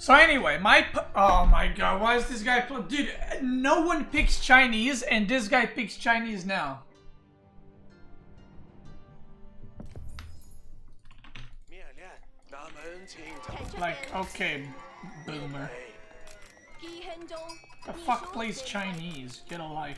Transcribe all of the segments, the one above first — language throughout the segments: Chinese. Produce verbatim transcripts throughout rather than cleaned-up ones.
So anyway, my p oh my god, why is this guy play? Dude, no one picks Chinese, and this guy picks Chinese now. Like, okay, boomer. The fuck plays Chinese? Get a life.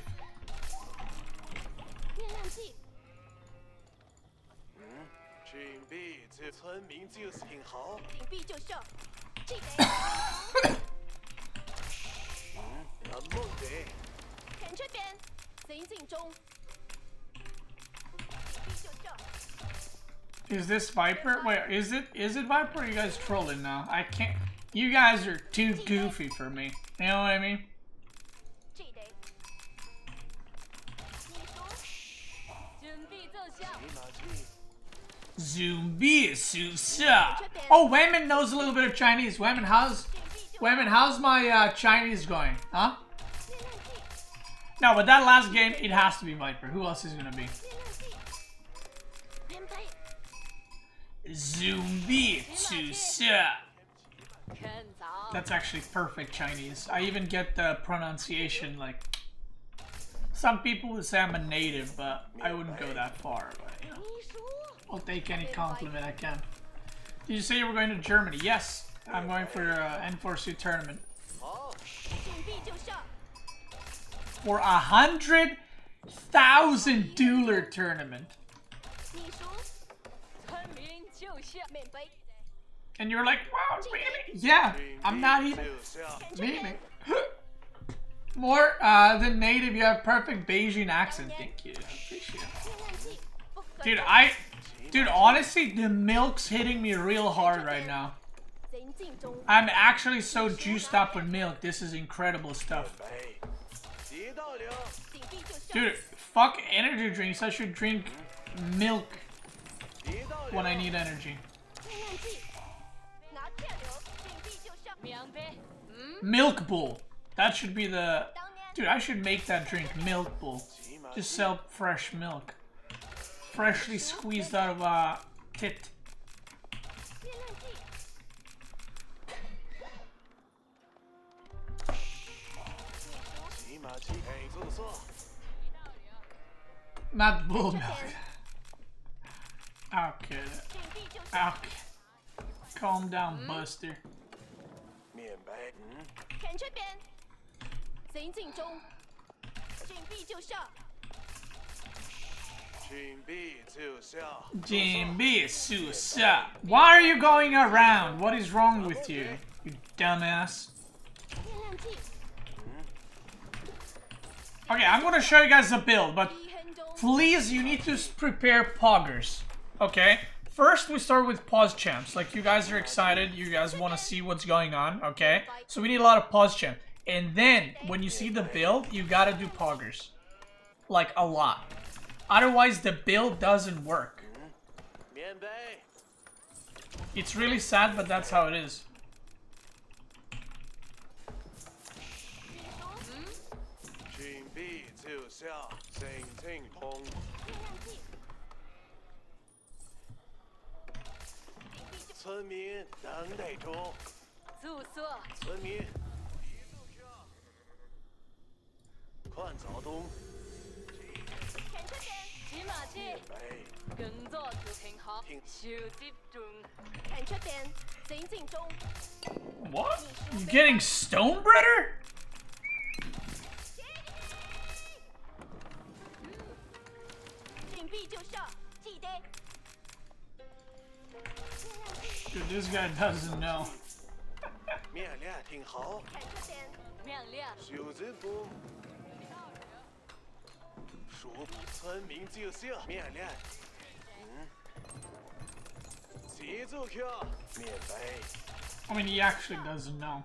Is this Viper? Wait, is it is it Viper or are you guys trolling now? I can't. You guys are too goofy for me. You know what I mean? Zumbi Susa. Oh, Wayman knows a little bit of Chinese. Wayman, how's Wayman, how's my uh, Chinese going? Huh? No, but that last game, it has to be Viper. Who else is gonna be? Zumbi Susa. That's actually perfect Chinese. I even get the pronunciation like. Some people would say I'm a native, but I wouldn't go that far. But, you know, I'll take any compliment I can. Did you say you were going to Germany? Yes, I'm going for uh, N four C tournament. For a hundred thousand dollar tournament. And you're like, wow, really? Yeah, I'm not even memeing. More uh, than native, you have perfect Beijing accent. Thank you. I appreciate it. Dude, I... Dude, honestly, the milk's hitting me real hard right now. I'm actually so juiced up with milk. This is incredible stuff. Dude, fuck energy drinks. I should drink milk when I need energy. Milk Bull. That should be the... Dude, I should make that drink. Milk Bull. Just sell fresh milk. Freshly squeezed out of a tit. Not bull milk. Okay. Okay. Calm down, Buster. Jinbi Susa. Why are you going around? What is wrong with you, you dumbass? Okay, I'm gonna show you guys a build, but please, you need to prepare poggers. Okay? First, we start with pause champs. Like, you guys are excited. You guys want to see what's going on. Okay? So we need a lot of pause champs. And then, when you see the build, you gotta do poggers. Like, a lot. Otherwise, the build doesn't work. It's really sad, but that's how it is. What? You getting Stonebreader? Dude, this guy doesn't know. I mean, he actually doesn't know.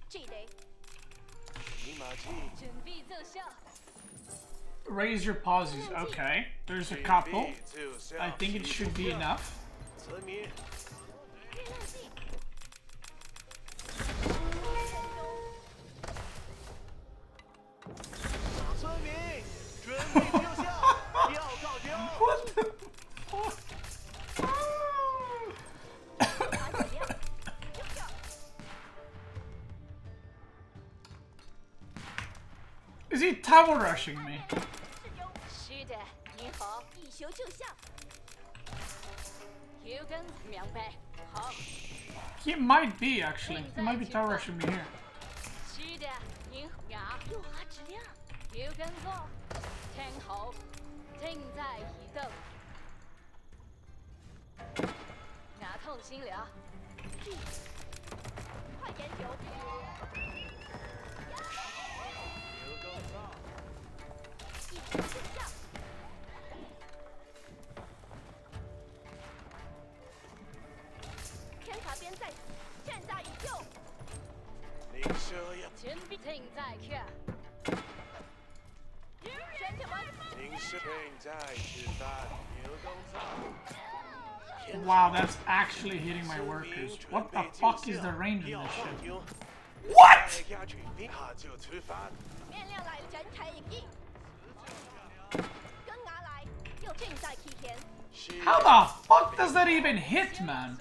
Raise your pauses. Okay, there's a couple. I think it should be enough. What the fuck? Is he tower rushing me? He might be actually. He might be tower rushing me here. Wow, that's actually hitting my workers. What the fuck is the range of this shit? What?! How the fuck does that even hit, man?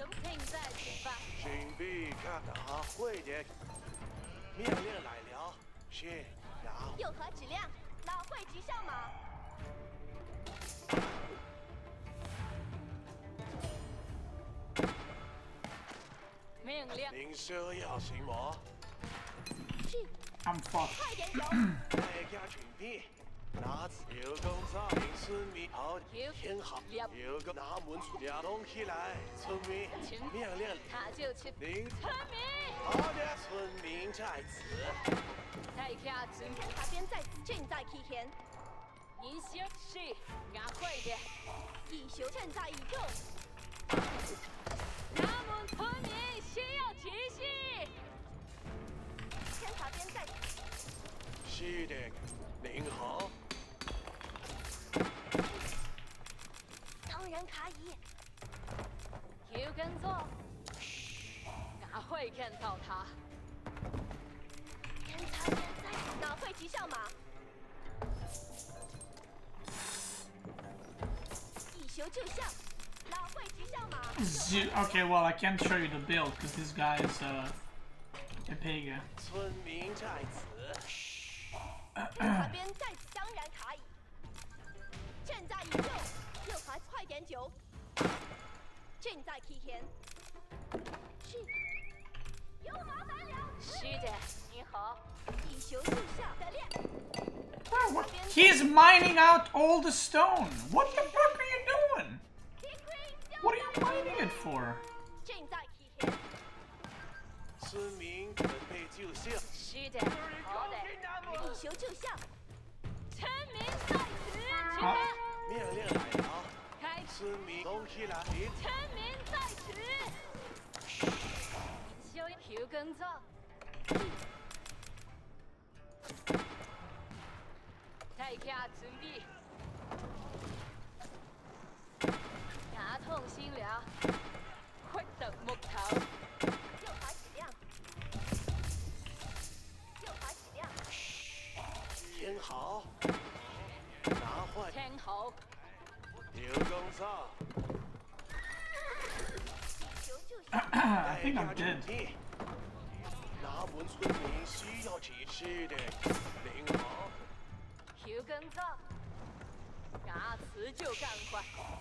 I'm fucked. 拿有工作，令村民好挺好。有个拿门出了东西来，村民命令他就去领村民。好的，村民在此。大家准备，那边在正在起行。营修是俺会的，营修正在移动。咱们村民需要集息。侦察边在。是的，您好。 当然可以。有工作，俺会看到他。侦察现在哪会急上马？一修就像，哪会急上马 ？Okay, well I can't show you the build because this guy is uh, a pega. 村民在此。 侦察边在此当然可以。正在移动。 右滑快点九，正在起行。是，有麻烦了。是的，你好。一修就下的练。 He's mining out all the stone. What the fuck are you doing? What are you mining it for? 正在起行。村民准备就绪。是的，好的。一修就下。村民在此， 好。 命令来了，开村民东西来，村民在此。修有工作。大家准备。牙痛心了，快等木头。右滑起亮。右滑起亮。听好。 听好，有工作。 I think I'm dead. 拿门村民需要指示的，领好。有工作，俺辞就干快。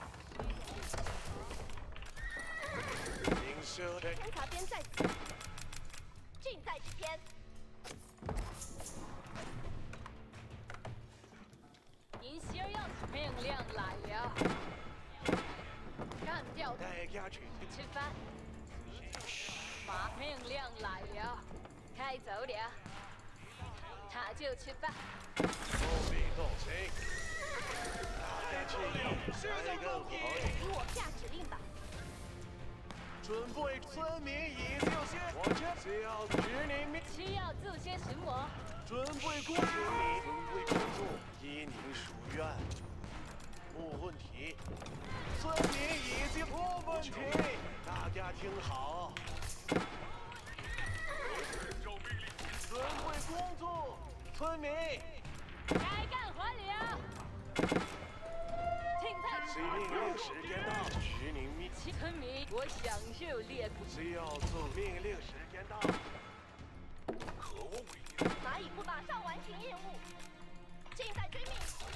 领袖的。侦察边在此，正在这边。 您需要命令来了，干掉大家去吃饭。马命令来了，开走了，他就吃饭。动兵动情，大家注意，下一个我给我下指令吧。准备村民已就绪，我这需要指令命，需要做些什么？ 准备工作，准备工作，依您属愿。无问题。村民已经无问题，大家听好。准备工作，村民。该干活了。听在此。命令时间到，指令命。村民，我享受猎捕。需要做命令时间到。和我为敌。蚂蚁部马上完成任务。 近在追命。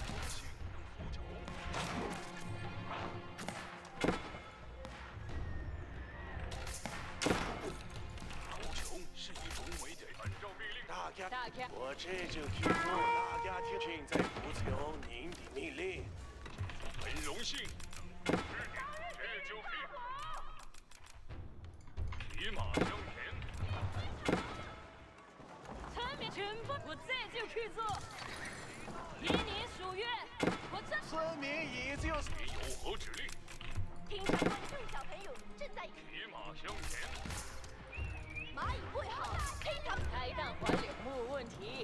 无穷是一种伟大。按照命令，大家， 大家， 我这就去做。大家听，尽在服从您的命令。很荣幸。是的，这就去。骑马相田。 村民全部，我这就去做。依您属愿，我这。 村民已经你有何指令？ 听长官，众小朋友正在骑马相前。 马已备好，听长开弹还流，没问题。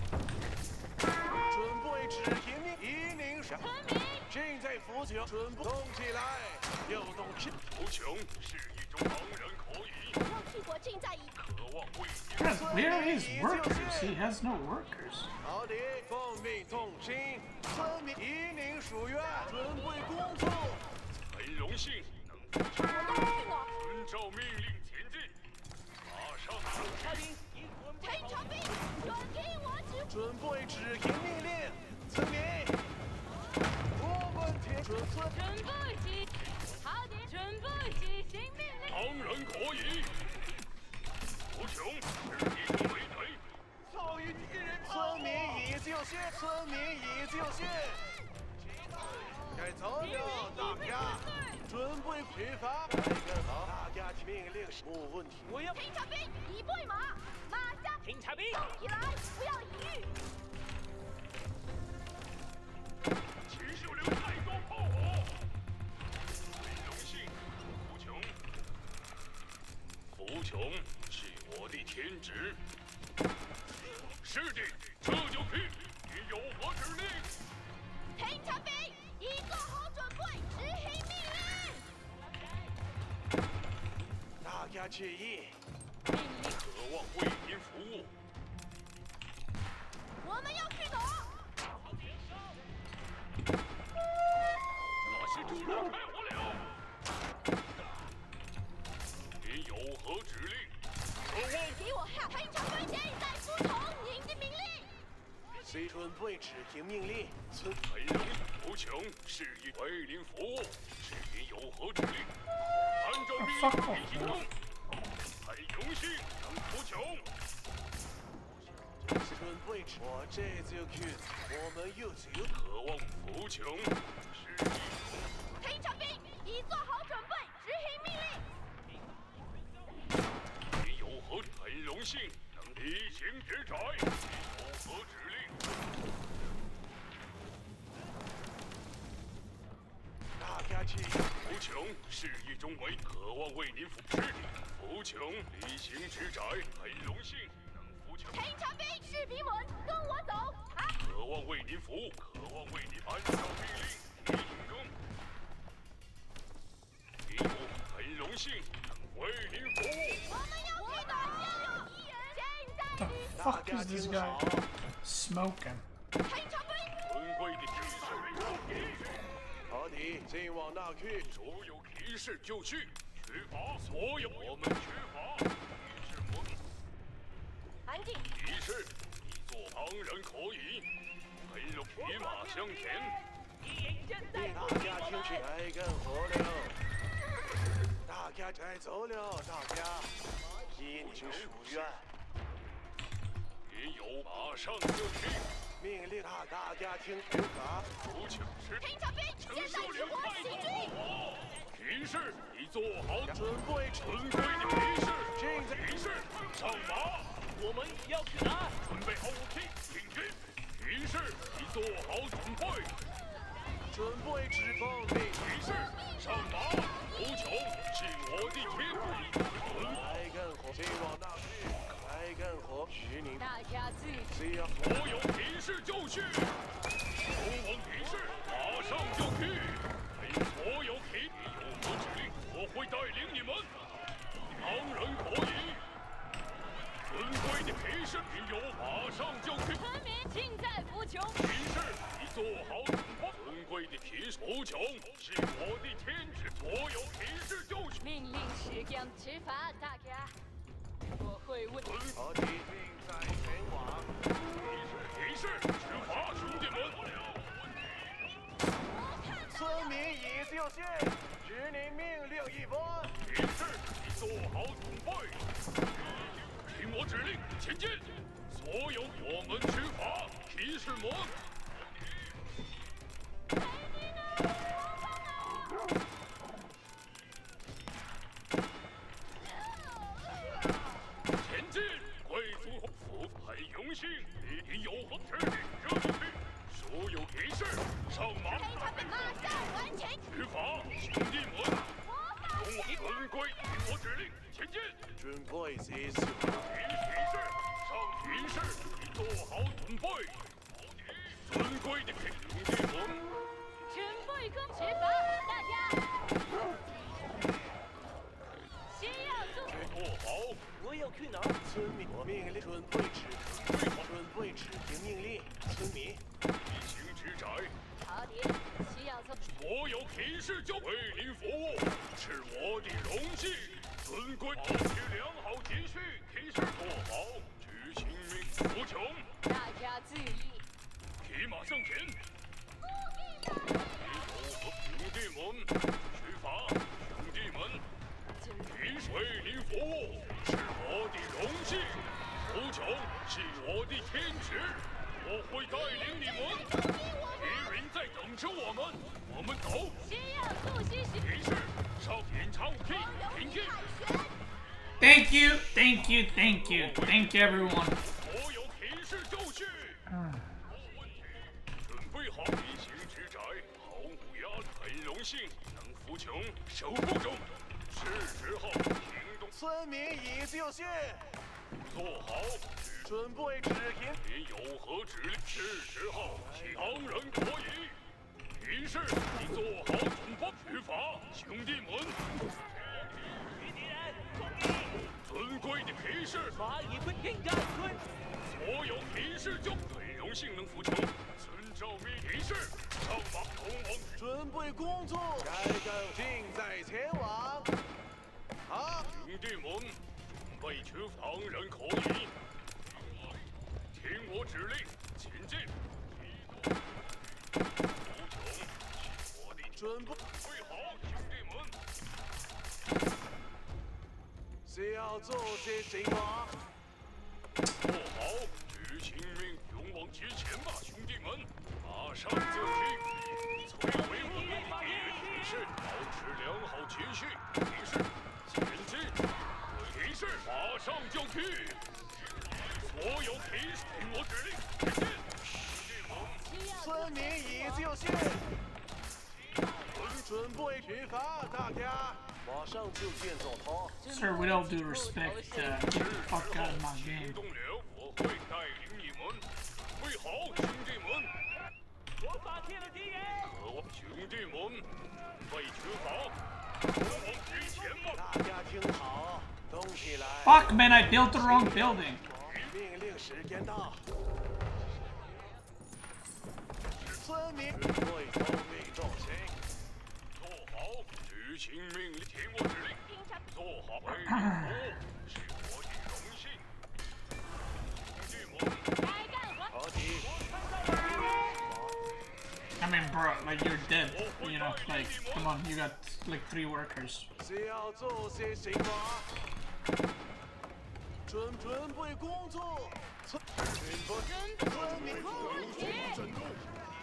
准备执行命，依您上。 村民， 正在扶穷，准备动起来，要动起。扶穷是一种当然可以。 让帝国正在以。 渴望为 God, where are his workers? He has no workers. 好的，奉命动身。村民依您属愿，准备工作。很荣幸能服从。遵照命令前进。马上。 车兵，陈长兵，准听我指。 准备执行命令。村民，我们听准村。 准备执，好的，准备执行命令。 当然可以。无穷是一种美德。遭遇敌人，村民已就绪，村民已就绪。该走了，大家准备出发。好，大家听命令是没问题。我要。 听长兵，已备马，马下。 听察兵， 动起来，不要犹豫。 秦秀流太多炮火。很荣幸，无穷。服从是我的天职。是的，这就去。你有何指令？ 听长兵，已做好准备，执行命令。 大家注意， 命令， 渴望为您服务。 我们要去哪？ 那些主人开火了。您有何指令？渴望。 给我下，听长兵，现在服从您的命令。 虽准备执行命令，村很荣无穷，是以为您服务。是您有何指令？按照命令行动。很荣幸能服从。准备，我这就去。我们又就渴望服从。是你。 听长兵，已做好准备，执行命令。 你有何？很荣幸能厉行直斩。有何指令？大家记，服从是一种为渴望为您服侍的。服从厉行直斩，很荣幸能服从。 听长兵，士兵们，跟我走。啊！ 渴望为您服务，渴望为您按照命令行动。你有很荣幸能为您服务。 我们要去哪？现在 The fuck is this guy smoking? 听长兵， 尊贵的骑士，好的，前往那去，所有骑士就绪，出发，所有我们出发。骑士们， 安静。 骑士，你做当然可以，很荣骑马相前。大家听起来干活了，大家该走了，大家依您属愿。您有马上就去。命令大大家听军法，服请是。 听长兵，现在直火行军。 骑士，你做好准备，尊贵的骑士，现在骑士上马。我们要去哪？准备好武器，行军。骑士，你做好准备。准备直放命，骑士上马。无穷是我的天赋。来干活，前往那去。来干活，许你。 大家注意， 只要所有骑士就绪。勇往骑士，马上就去。给所有骑，你有何指令？我会带领你们。当然可以。尊贵的骑士，你有马上就去。 村民尽在服从。 骑士，你做好准备。尊贵的骑士，服从是我的天职。所有骑士就绪。 命令时间执法，大家。我会问。 好的，正在前往。骑士，骑士，出发，兄弟民已就绪，执行命令一方。 提示已做好准备，听我指令，前进！所有我们执法骑士们。 前进，贵族服很荣幸，你有何指令这就去。所有骑士上马！ 马上完成。 执法，兄弟们，用我尊贵听我指令，前进！ 准备结束。 骑士上骑士，已做好准备。尊贵的兄弟们， 准备攻执法，大家。 需要做做好。 我要去哪儿？村民，我命令准备执行，准备执行命令。村民， 一行之宅， 好点，需要做。 所有骑士就为您服务，是我的荣幸。尊贵，保持良好秩序，骑士做好，执行命无穷。 大家注意， 骑马向前。你有何兄弟们？执法，兄弟们。 为您服务是我的荣幸，无穷是我的天职，我会带领你们。敌人在等着我们，我们走。 需要做些什么？ 骑士上检查武器，挺进。 Thank you, thank you, thank you, thank you, everyone. 所有骑士就绪。 嗯。 准备好一行之宅，毫无压力，很荣幸能服从，守不中。 是时候行动。 村民已就绪， 做好， 准备执行。 您有何指令？是时候，当然可以。骑士，你做好准备，执法，兄弟们。敌人攻击！尊贵的骑士， 马已被应该尊。 所有骑士就很荣幸能服从。遵照命令，骑士上马，通往。 准备工作，该干尽在前往。 好， 兄弟们，准备去当然可以。听我指令，前进。无穷是我的准备。 备好，兄弟们。 需要做些什么？ 做好，执行命，勇往直前吧，兄弟们！马上就去。摧毁我们的敌人，骑士，保持良好秩序，骑士。 前进！骑士马上就去！所有骑士听我指令，前进！ 村民已就绪，准备执法，大家马上就见总统。 Sir, with all due respect, uh, get the fuck out of my game. 动了，我会带领你们。准备好，兄弟们！ 我发现了敌人。 可恶，兄弟们，备执法！ 大家听好，动起来 Fuck, man, I built the wrong building. 命令时间到。村民准备操命造型。 做好，执行命令，听我指令。做好，为你服务是我的荣幸。兄弟们， 该干活。 好的。 I mean, bro, like, you're dead. You know, like, come on, you got, like, three workers. 需要做些什么？准准备工作。村村民有请整动。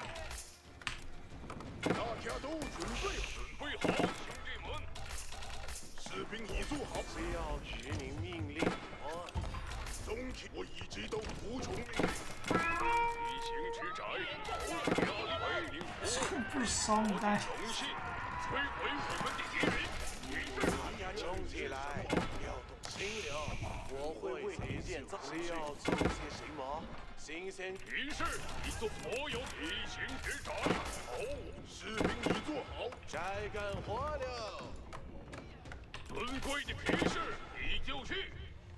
大家都准备准备好，兄弟们！ 士兵已做好。需要执行命令。我总体我一直都服从命令。 一行之宅，好压力为您服务。 Super song that. 荣幸，摧毁我们的敌人。骑士， 大家动起来，要动心了。我会为你建造。需要做些什么？新鲜。 骑士，你做所有一行之宅。好，士兵已做好， 该干活了。 尊贵的骑士，你就去。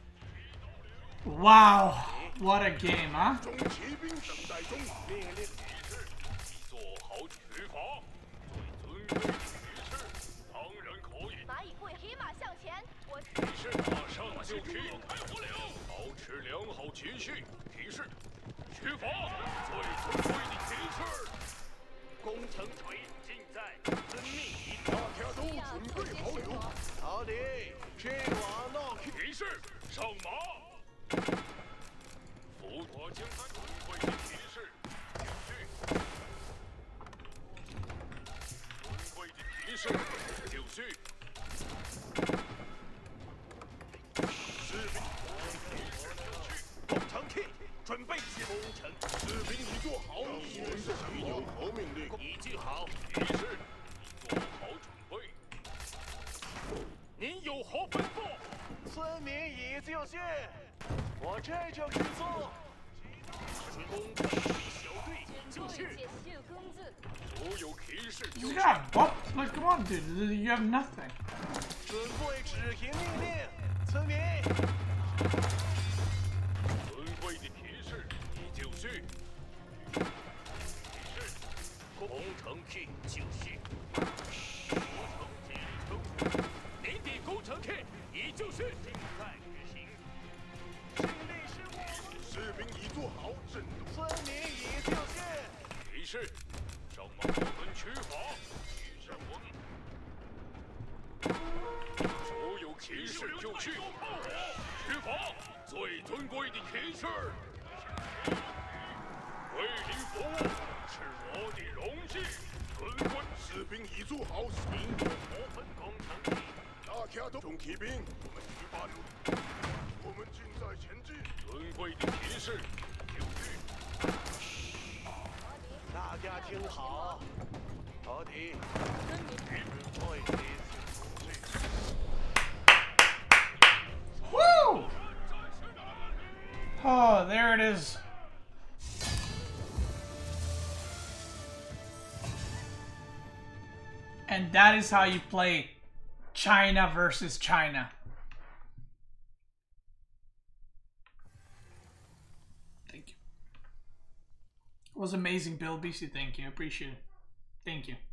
Wow, what a game, huh? 众骑兵等待中，命令骑士，你做好执法。对尊贵的骑士，当然可以。 蚂蚁会骑马向前，我骑士马上就去，开火了，保持良好秩序。骑士，执法。最尊贵的骑士，攻城锤尽在在，遵命一大家都准备好了。 好的，这瓦闹骑士上马。扶我将他准备的骑士就绪。准备的骑士就绪。士兵，骑士就绪。工程 K， 准备起工程。 士兵已做好，我们已有何命令？ 已记好，骑士已做好准备。您有何吩咐？村民已就绪，我这就去做。工程小队已就绪，所有骑士就 You 绪。 got what? Like, come on, dude. You have nothing. 准备执行命令，村民。尊贵的骑士已就绪。骑士，工程 K 就绪。工程集成。您的工程 K 已就绪，正在执行。胜利事务。 士兵已做好阵斗。 村民已就绪。骑士，上马，我们出发。骑士我们。所有骑士就绪，出发！最尊贵的骑士，为您服务是我的荣幸。尊贵士兵已做好， 您有何分工程？ 大家都中骑兵，我们出发了。我们正在前进。 尊贵的骑士就绪。大家听好，好的，尊贵的。 Woo! Oh, there it is. And that is how you play China versus China. Thank you. It was amazing, Bill Beastyqt. Thank you. I appreciate it. Thank you.